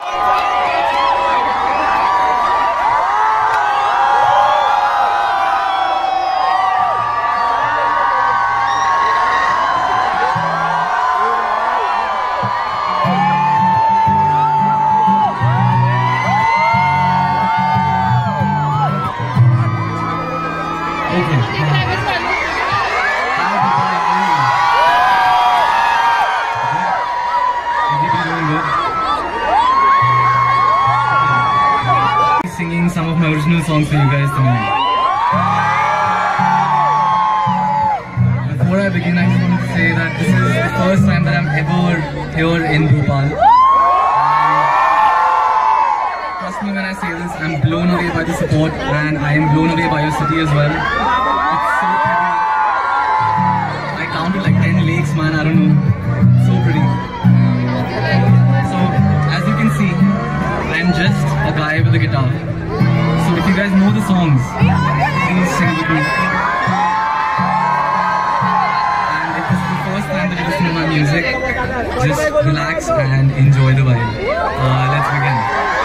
Singing some of my original songs for you guys tonight. Before I begin, I just want to say that this is the first time that I'm ever here in Bhopal. Trust me when I say this, I'm blown away by the support and I am blown away by your city as well. It's so pretty. I counted like 10 lakes, man, I don't know. So pretty. So, as you can see, I'm just a guy with a guitar. So if you guys know the songs, please sing with me. And if this is the first time that you listen to my music, just relax and enjoy the vibe. Let's begin.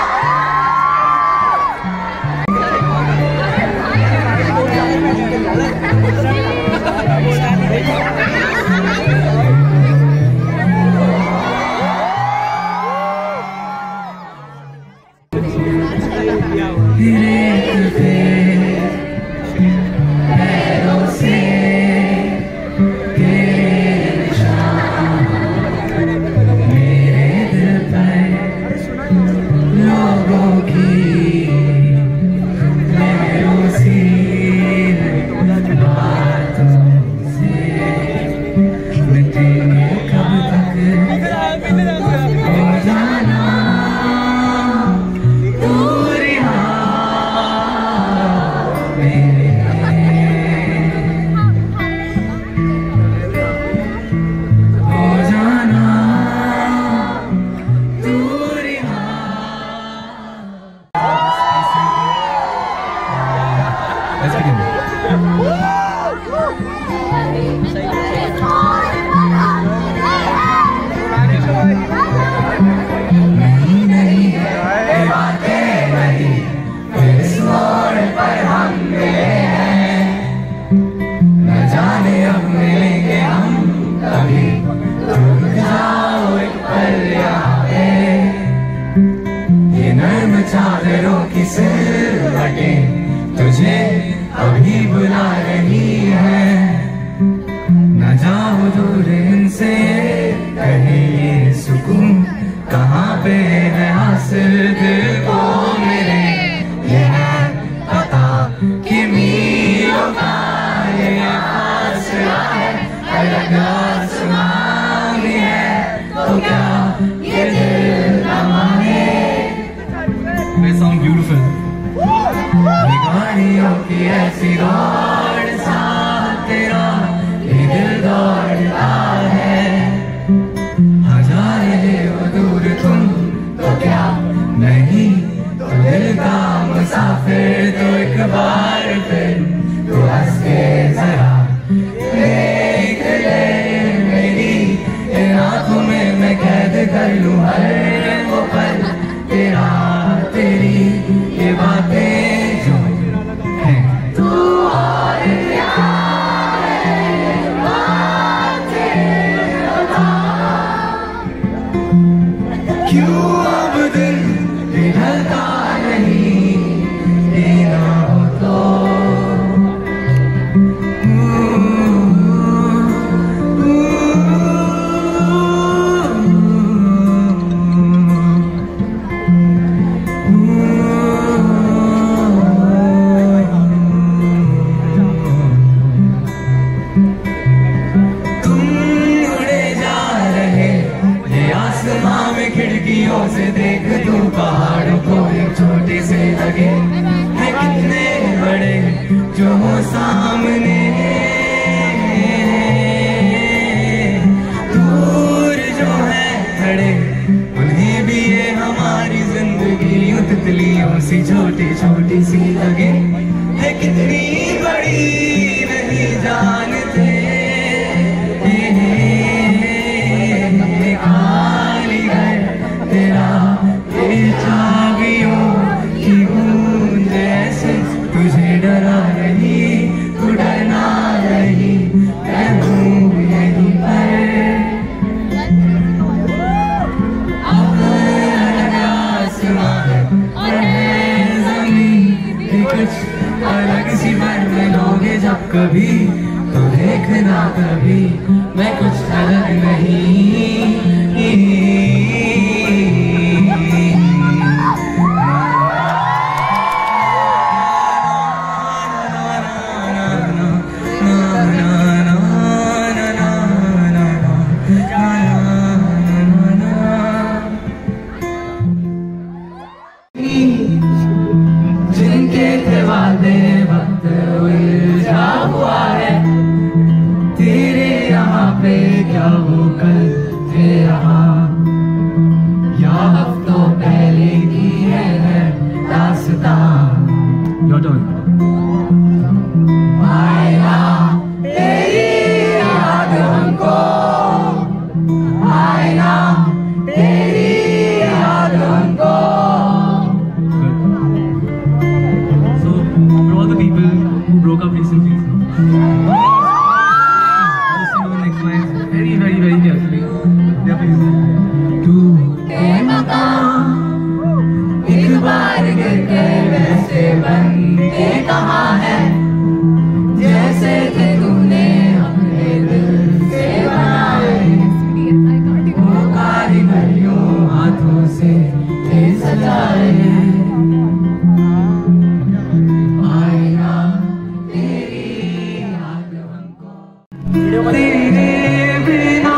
चादरों की सिलवटें तुझे अभी बुला रही है, न जाओ दूर इनसे कहीं ये सुकून कहाँ पे है हासिल दिल को मेरे, ये है पता कि मीलों का ये फासला है, अलग आसमां भी है तो क्या ये दिल न माने। They sound beautiful. गाड़ियों की ऐसी दौड़ साथ तेरा ये दिल दौड़ता है, हजार है वो दूर तुम तो क्या नहीं, तो दिल का मुसाफिर तो एक बार फिर तो हंस के जरा देख ले मेरी इन आँखों में मैं कैद कर लूँ हर वो पल तेरा, तेरी ये बातें जो हैं तू और क्या है बातें बता, क्यों अब दिल पिघलता नहीं देना हो तो। खिड़कियों से देख तू पहाड़ों को छोटे से लगे है कितने बड़े जो हो सामने, दूर जो है खड़े उन्हें भी ये हमारी जिंदगी यूं तितलियों सी छोटी छोटी सी लगे है कितनी बड़ी नहीं जानते। तेरा ये मैं कुछ अलग नहीं। जिनके थे वादे वक्त उलझा हुआ है, तेरे यहाँ पे क्या वो कल थे यहाँ, या हफ्तों पहले की है दास्तां। Your turn. आया तेरी याद हमको, आया तेरी याद हमको। So, for all the people who broke up recently, listen to the next lines very, very, very carefully. Yeah, please. तू ए मकान एक बार गिर के वैसे बनते कहाँ है, जैसे थे तूने अपने दिल से बनाए, वो कारीगरियों हाथों से थे सजाए। आईना तेरी याद हमको, तेरे बिना,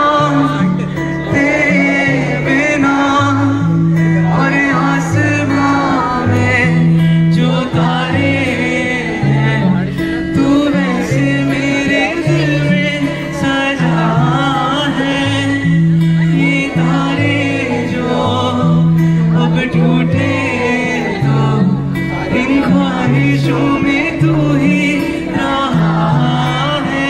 तेरे बिना, और आसमां में जो तारे हैं, तू वैसे मेरे दिल में सजा है। ये तारे जो अब टूटे तो इन ख्वाहिशों में तू ही रहा है।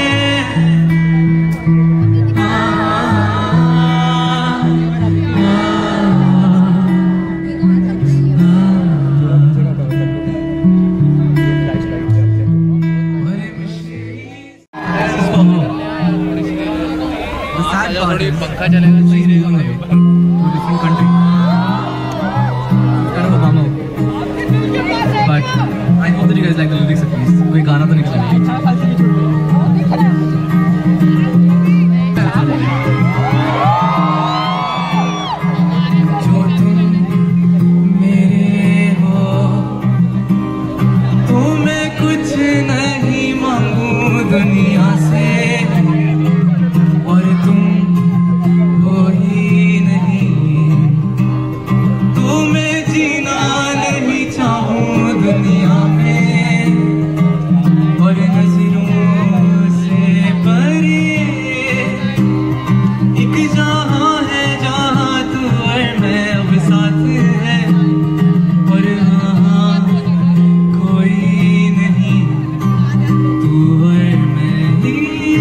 The sad part is पंखा चलेगा सही रहेगा to a different country. It's kind of a bummer. But I hope that you guys like the lyrics at least. कोई गाना तो निकला नहीं। जो तुम मेरे हो तो मैं कुछ नहीं मांगू दुनिया से, और तुम हो ही नहीं तो मैं जीना नहीं चाहूँ दुनिया में। और नजरों से परे एक जहाँ है जहाँ तू और मैं अब साथ है, और वहाँ कोई नहीं तू और मैं ही।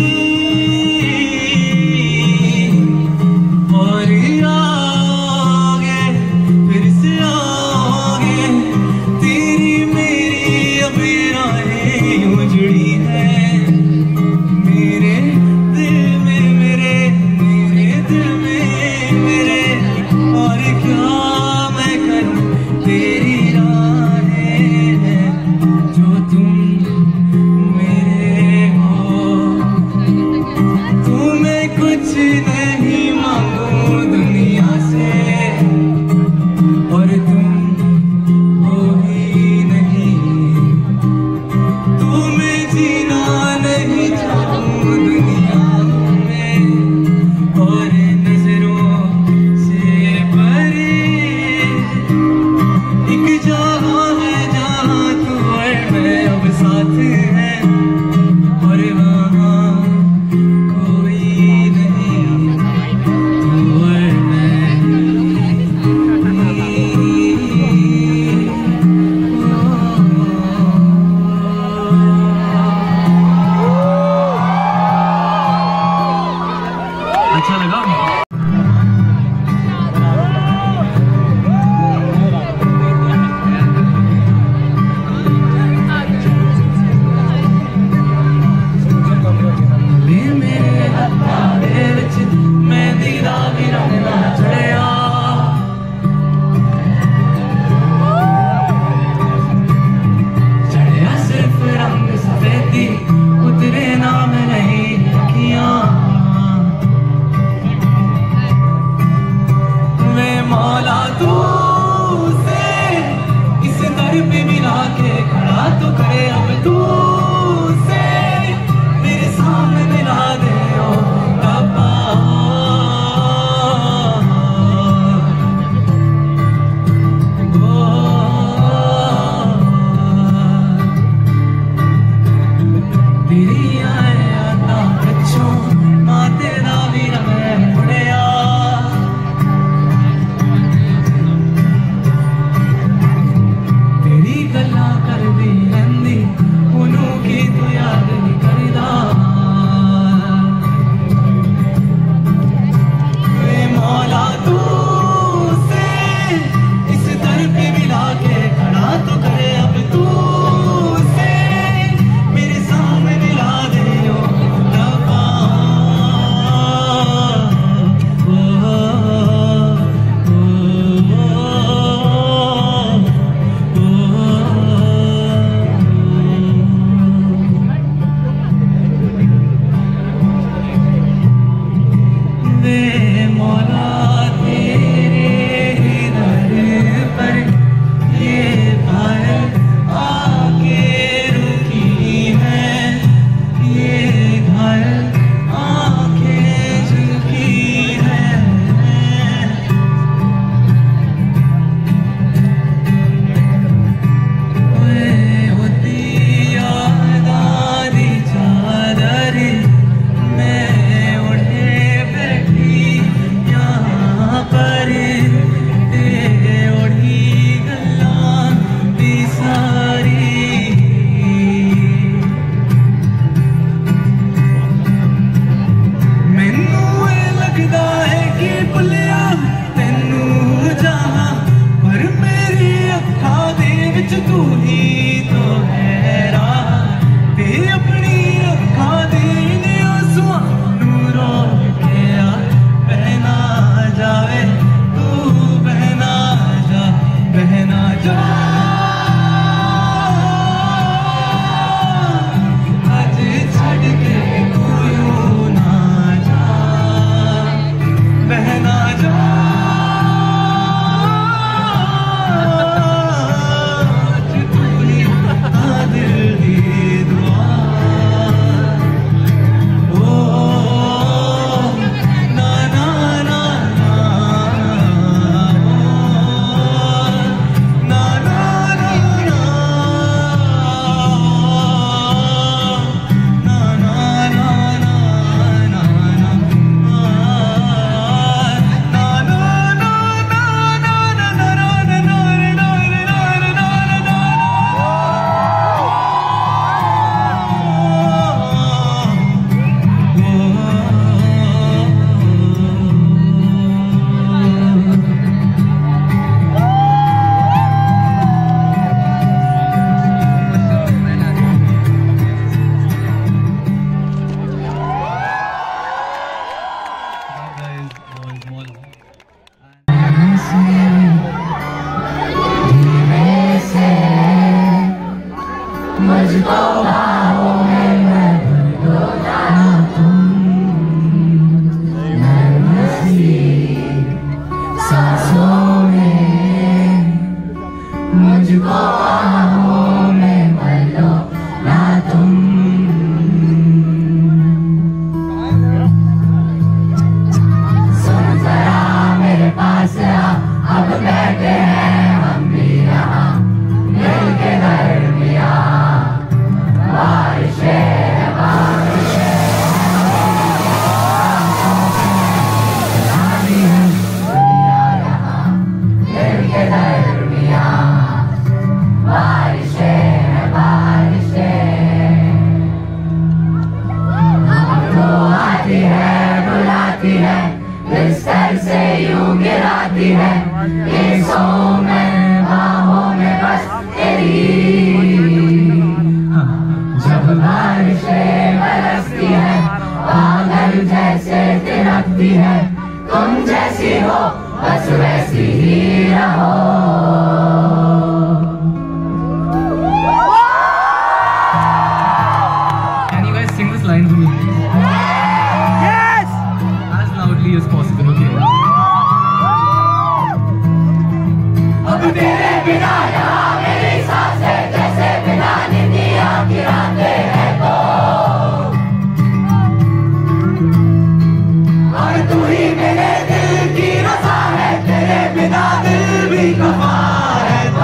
और आओगे फिर से आओगे, तेरी मेरी अब राहें यूं जुड़ी हैं, मेरे दिल में मेरे दिल में मेरे। और क्या मैं करूं तेरी राहें हैं, जो तुम मेरे हो तो मैं कुछ नहीं मांगू दुनिया से, और तुम हो ही नहीं तो मैं जीना नहीं चाहूँ दुनिया में। और नजरों से परे एक जहाँ है जहाँ तू और मैं अब साथ है, और वहाँ कोई नहीं तू और मैं। अच्छा लगा? ले मेरे हत्था दे विच मेहंदी दा भी रंग ना चढ़िया, चढ़िया सिर्फ रंग सफेदी, उतरे नाम नहीं अखियां। मौला तेरे ही दर पर ये पायल आके रुकी है, ये घायल आंखें झुकी है। होती याद आधी चादर मैं उड़े बैठी यहाँ पर, तेरे उड़ी गल्लां दी सारी। मैनू लगदा है कि भुलिया तैनू जहां, पर मेरी अखां दे विच तू ही तो है राह। ते अपनी अखां दे इन्हां आंसुआं नू रोक के आ, बहना जावे तू बहना जा, बहना जा। आज छड़ के तू यूं ना जा, बहना जा। आज तू ही दिल दी दुआ। ओ ना ना ना ना, ना ना ना ना, ना ना ना ना ना, मुझको बाहों में मैं भर दो ना तुम, मैं मस्ती सांसों में। मुझको बाहों में भर दो ना तुम। सुन जरा मेरे पास आ, अब बैठे हैं हम भी यहाँ दिल के दरमियाँ। बारिश है बारिश है, रानी है दुनिया यहाँ दिल के दरमियाँ। बारिश है बारिश है, हमको आती है बुलाती है, बिस्तर से यूं गिराती है। केसों में बाहों में बस तेरी, जब बारिशें बरसती है पागल जैसे तिनकती है। तुम जैसी हो बस वैसी ही रहो। Can you guys sing this line for me? Yes! As loudly as possible, okay? अब तेरे बिना यहाँ मेरी सांसें जैसे बिना निंदिया गिराते हैं तो, और तू ही मेरे दिल की रज़ा है, तेरे बिना दिल भी खफा है तो।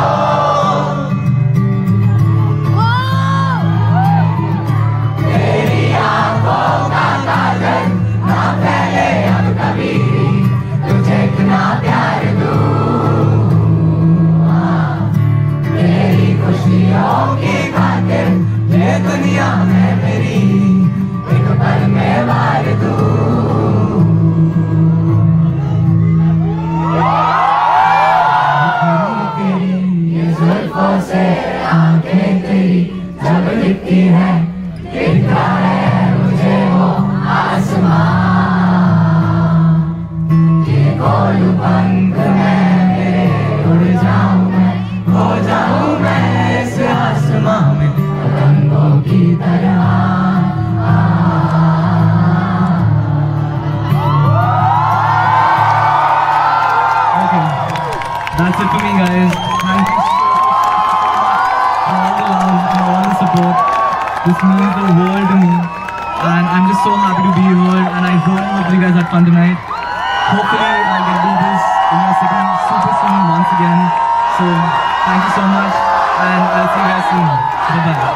That's it for me, guys. Thank you for all the love and all the support. This means the world to me. And I'm just so happy to be here. And I really hope you guys had fun tonight. Hopefully, I'll get to do this in my second super soon once again. So, thank you so much. And I'll see you guys soon. Bye-bye.